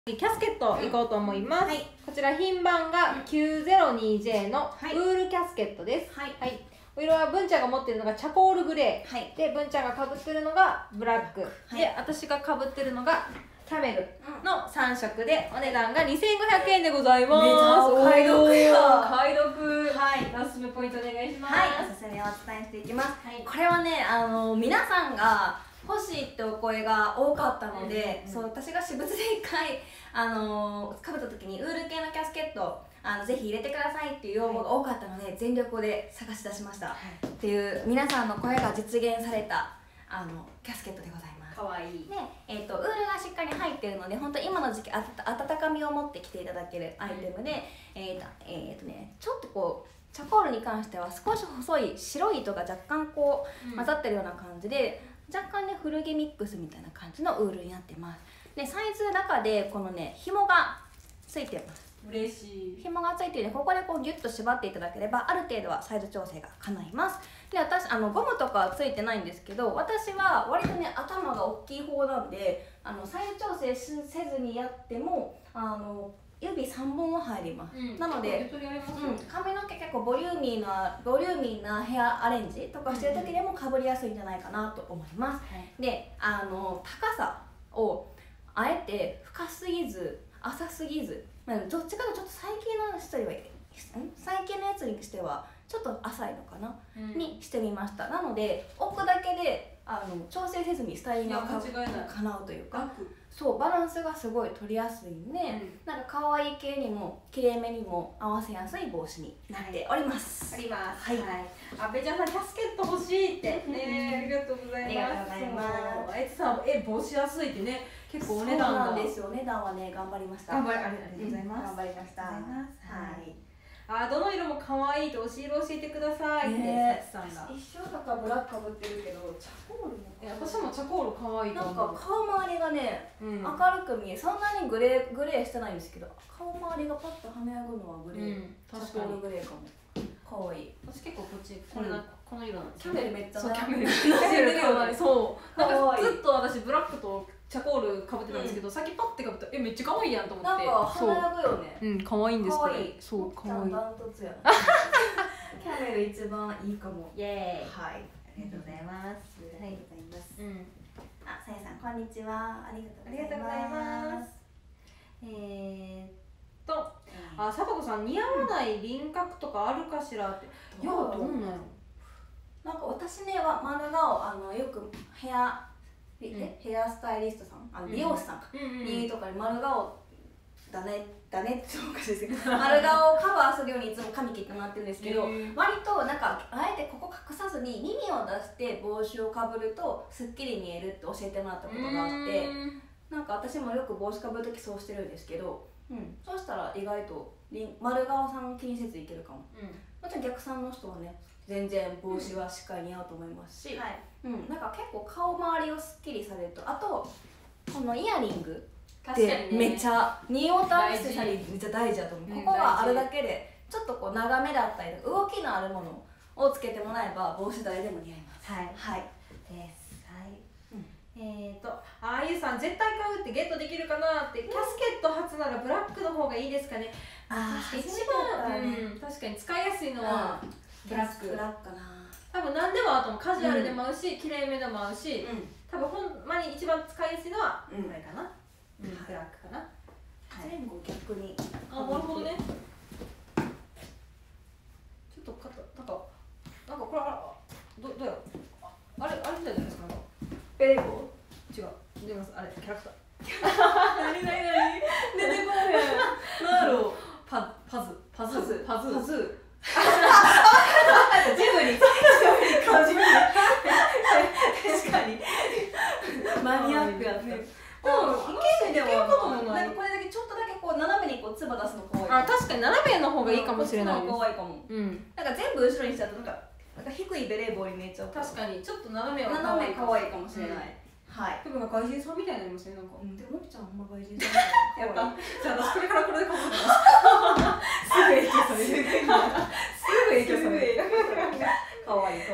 キャスケットいこうと思います。はい、こちら品番が 902J のウールキャスケットです。はい、はい、お色は文ちゃんが持ってるのがチャコールグレー、はい、で文ちゃんがかぶってるのがブラック、はい、で私がかぶってるのがキャメルの3色でお値段が2500円でございます。お買い得や。買い得。はい。おすすめポイントお願いします。 はい、おすすめをお伝えしていきます。はい、これはね、皆さんが欲しいってお声が多かったので、そう、私が私物で一回かぶった時にウール系のキャスケットぜひ入れてくださいっていう要望が多かったので、全力で探し出しました、っていう皆さんの声が実現されたキャスケットでございます。 かわいい。 で、ウールがしっかり入ってるので、本当今の時期温かみを持ってきていただけるアイテムで、ちょっとこうチャコールに関しては少し細い白い糸が若干こう混ざってるような感じで、若干ね古着ミックスみたいな感じのウールになってます。でサイズの中でこのね紐がついてます。 嬉しい。 紐がついているので、ここでこうギュッと縛っていただければある程度はサイズ調整が叶います。で私ゴムとかはついてないんですけど、私は割とね頭が大きい方なんでサイズ調整せずにやっても指3本は入ります。なので、髪の毛結構ボリューミーなヘアアレンジとかしてる時でもかぶりやすいんじゃないかなと思います。で高さをあえて深すぎず浅すぎず、どっちかというとちょっと最近のやつにしてはちょっと浅いのかな、にしてみました。なので置くだけで調整せずにスタイリングが叶うというか、そうバランスがすごい取りやすいんで、なんか可愛い系にも綺麗めにも合わせやすい帽子になっております。 はい。あべちゃんさんキャスケット欲しいってね、ありがとうございます。 ありがとうございます。 さ帽子安いってね、結構お値段なんですよ。お値段はね頑張りました。 ありがとうございます。 頑張りました。はい。 どの色も可愛いと押し色教えてくださいってさつさんが。 一生だからブラックかぶってるけど、チャコールも私もチャコール可愛いと思う。 なんか顔周りがね、明るく見え、そんなにグレーしてないんですけど、顔周りがパッと華やぐのはグレー、チャコールグレーかも。可愛い。 私結構こっちこの色なんですよ。キャメルめっちゃキャメルそう。なんかずっと私ブラックとチャコールかぶってたんですけど、さっきパッてかぶったらめっちゃ可愛いやんと思って。 なんか華やぐよね。 可愛いんですこれ。そう、可愛い。 ダントツや。キャメル一番いいかも。イエーイ。はい。ありがとうございます。ありがとうございます。さやさんこんにちは。ありがとうございます。 さとこさん似合わない輪郭とかあるかしらって。いや、どうなの？ なんか私ねは丸顔よくヘアスタイリストさん美容師さんにとかに丸顔だねっておかしいですけど丸顔をカバーするようにいつも髪切ってもらってるんですけど、割となんかあえてここ隠さずに耳を出して帽子をかぶるとすっきり見えるって教えてもらったことがあって、なんか私もよく帽子かぶるときそうしてるんですけど、そうしたら意外と丸顔さん気にせずいけるかも。もちろん逆さんの人はね全然帽子はしっかり似合うと思いますし、なんか結構顔周りをすっきりされると、あとこのイヤリングってめっちゃニオタアクセサリーめっちゃ大事だと思う。ここがあるだけでちょっとこう長めだったり動きのあるものをつけてもらえば帽子誰でも似合います。はいです。 ゆうさん絶対買うってゲットできるかなって。キャスケット初ならブラックの方がいいですかね。一番確かに使いやすいのはブラックかな。 多分何でもあともカジュアルでも合うし、綺麗めでも合うし、多分ほんまに一番使いやすいのはこれかな。ブラックかな。 前後逆に。 なるほどね。ちょっとなんかこれどうやろ。あれみたいじゃないですか。 ベレー帽？ 違う。出ますあれキャラクター。 何出てこへん。なんやろう。 パズ。 ジブリ感じる。確かにマニアックやった。でもいけることもない。これだけちょっとだけこう斜めにこうつば出すの可愛い。 確かに斜めの方がいいかもしれないです。 可愛いかも。なんか全部後ろにしちゃうとなんか低いベレー帽に見えちゃう。 確かにちょっと斜め可愛いかもしれない。はい。 でも外人さんみたいになりますねなんか。 でものりちゃんほんま外人さん。 やっぱじゃあ私これからこれでかぶってます。すぐ影響される。 可愛い。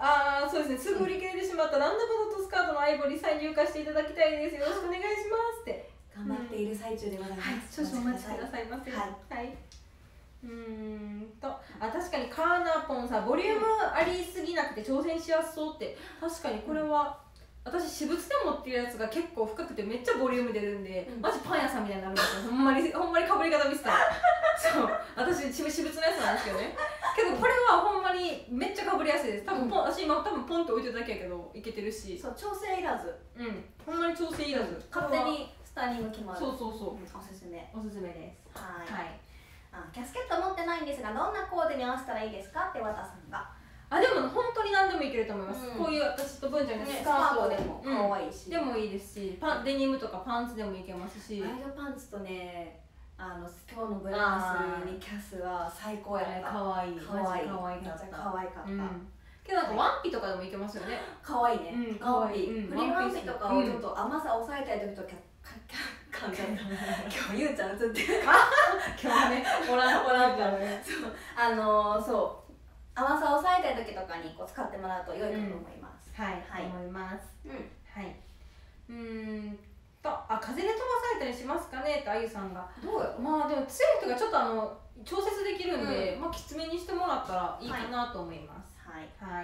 そうですね。すぐ売り切れてしまったランダムのトスカートのアイボリー再入荷していただきたいです。よろしくお願いしますって。 る最中でございます。 少々お待ちくださいませ。はい。確かにカーナーポンさ、ボリュームありすぎなくて挑戦しやすそうって、確かにこれは私私物で持ってるやつが結構深くてめっちゃボリューム出るんで、マジパン屋さんみたいになるんですよ。ほんまにかぶり方見せたらそう私私物のやつなんですけどね。けどこれはほんまにめっちゃかぶりやすいです。私今多分ポンって置いてるだけやけどいけてるし、 そう調整いらず、 ほんまに調整いらず勝手にスタイリング決まる。 そうそうそう、 おすすめです。 はい、キャスケット持ってないんですがどんなコーデに合わせたらいいですかって和田さんが。 でも本当に何でもいけると思います。こういう私と文ちゃんのスカートでも可愛いし、 でもいいですし、デニムとかパンツでもいけますし、 ワイドパンツとね、今日のブラウスにキャスは最高やった。可愛いかった。 けどなんかワンピとかでもいけますよね。 可愛いね。ワンピ、フリーワンピとかをちょっと甘さ抑えたい時と感じだった。今日ゆうちゃん映ってる。 今日ね、おらんからね。 そう。甘さを抑えたい時とかにこう使ってもらうと良いかと思います。 はい、思います。はい。風で飛ばされたりしますかねってあゆさんが。 どうよ。 まあでも強い人がちょっと調節できるんで、まあきつめにしてもらったらいいかなと思います。はい。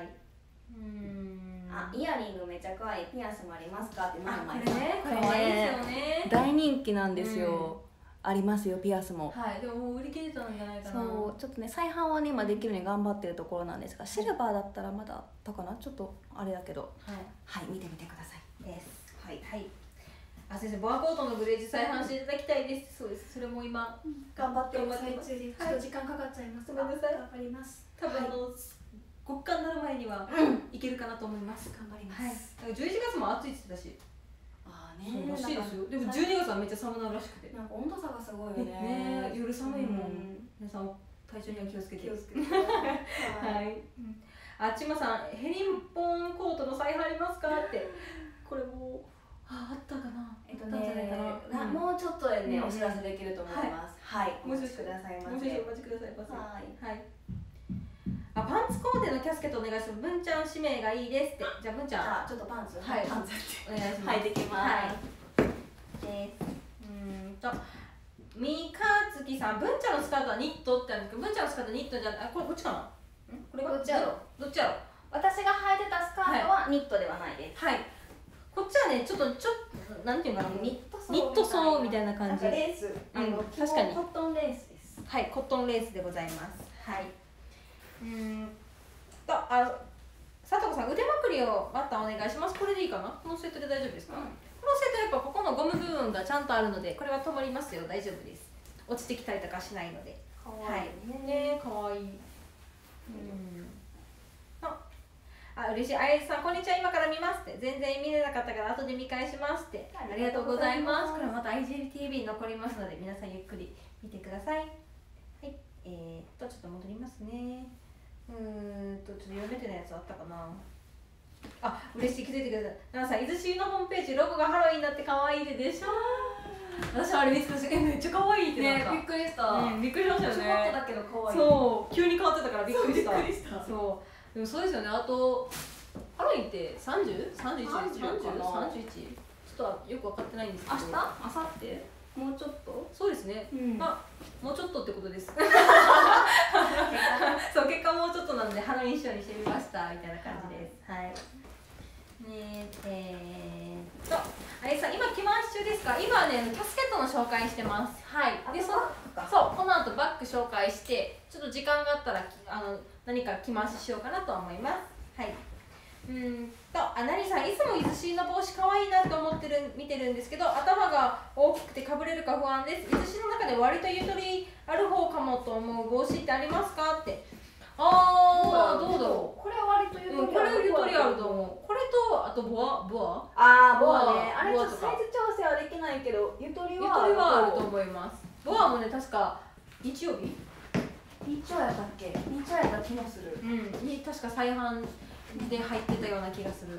イヤリングめちゃ可愛い。ピアスもありますかって前々 これね、可愛いですよね。 大人気なんですよ。ありますよ、ピアスも。 でももう売り切れたんじゃないかな。 そうちょっとね、再販はね今できるように頑張ってるところなんですが、シルバーだったらまだあったかな、ちょっとあれだけど、見てみてください。 です。はい。先生、ボアコートのグレージ再販していただきたいです。そうです。それも今頑張ってる最中でちょっと時間かかっちゃいますが、頑張ります。 多分極寒になる前にはいけるかなと思います。 頑張ります。 11月も暑いって言ってたし。そうらしいですよ。でも12月はめっちゃ寒なるらしくて。 なんか温度差がすごいよね。 夜寒いもん。皆さん体調には気をつけて。はい。ちまさん、ヘリンポンコートの再販ありますかって。これもあったかな。 もうちょっとでねお知らせできると思います。はい。 お待ちくださいませ。はい。パンツコーデのキャスケットお願いします。文ちゃん指名がいいですって。じゃあ文ちゃん。 ちょっとパンツ。 はい。 パンツお願いします。 はい、できます。 三日月さん、文ちゃんのスカートはニットってあるんですけど、文ちゃんのスカートニットじゃない。これこっちかな。 これどっちやろ。 私が履いてたスカートはニットではないです。 はい。こっちはね、ちょっとなんていうかな、ニットソーみたいな感じ。 レース。 確かに。 コットンレースです。 はい、コットンレースでございます。はい。佐藤さん、腕まくりをまたお願いします。これでいいかな。このセットで大丈夫ですか。このセットやっぱここのゴム部分がちゃんとあるので、これは止まりますよ。大丈夫です。落ちてきたりとかしないので。 かわいいね。かわいい。嬉しい。あやさん、こんにちは。今から見ますって。全然見れなかったから後で見返しますって。ありがとうございます。これまた IGTV に残りますので、皆さんゆっくり見てください。はい。ちょっと戻りますね。ちょっと読めてないやつあったかな。嬉しい、気づいてください。奈々さん、伊豆シーのホームページ、ロゴがハロウィンになって可愛いでしょ。私あれ見つけたし、めっちゃ可愛いってなった。 びっくりした。 びっくりしましたよね。 ちょっとだけど可愛い。 そう、急に変わってたからびっくりした。 そう。 でもそうですよね。あとハロウィンって30？ 31？ 30？ 31？ ちょっとよく分かってないんですけど。 明日？明後日？もうちょっと？ そうですね。もうちょっとってことです。そう、結果もうちょっとなんでハロウィン仕様にしてみましたみたいな感じです。はい。あれさん、今着回し中ですか？今ね、キャスケットの紹介してます。はい。で、そう、この後バッグ紹介して、ちょっと時間があったら何か着回ししようかなと思います。はい。なりさん、いつも伊豆シーの帽子可愛いなと思って見てるんですけど、頭が大きくてかぶれるか不安です。伊豆シーの中で割とゆとりある方かもと思う帽子ってありますかって。どうだろう。 これは割とゆとりあると思う。これとあとボアボアね。あれちょっとサイズ調整はできないけど、ゆとりはあると思います。ボアもね、確か日曜やったっけ？日曜やった気もする。 に確か再販で入ってたような気がする。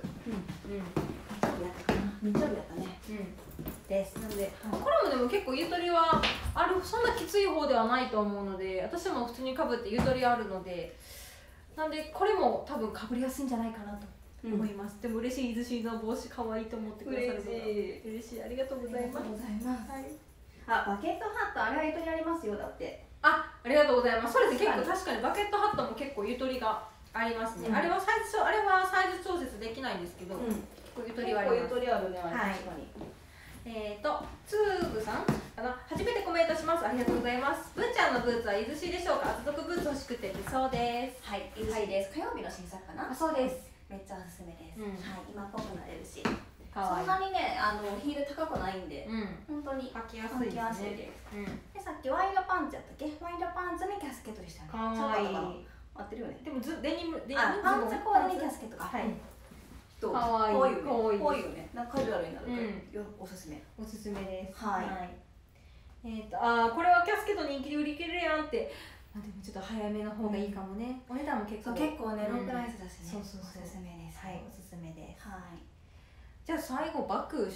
日曜日やったね。 です。なので、これもでも結構ゆとりはある、そんなきつい方ではないと思うので、私も普通にかぶってゆとりあるので、なんでこれも多分かぶりやすいんじゃないかなと思います。でも嬉しい、伊豆シーの帽子可愛いと思ってくださるのが嬉しい。ありがとうございます。 あ、バケットハットあれはゆとりありますよ。だってありがとうございます。それで結構確かにバケットハットも結構ゆとりがありますね、あれはサイズ調節できないんですけど、ゆとりはあります。 ゆとりあるね、確かに。 つーぐさん初めてコメントします。ありがとうございます。文ちゃんのブーツは伊豆市でしょうか。厚底ブーツ欲しくてそうです。 はい、伊豆市です。火曜日の新作かな。 そうです。 めっちゃおすすめです。はい、今っぽくなれるし、 そんなにね、ヒール高くないんで、本当に履きやすいですね。 で、さっきワイドパンツやったっけ？ワイドパンツにキャスケットでしたね。 かわいい。 合ってるよね。 でもデニムパンツコーデにキャスケットか。はい。 かわいい。 こういうね、なんかカジュアルになるからおすすめ。 おすすめです。 はい。 これはキャスケット人気で売り切れるやんって。でもちょっと早めの方がいいかもね。お値段も結構ね、ロープライスだしね。 そう。 おすすめです。 はい、おすすめです。 はい。 じゃあ最後バッグ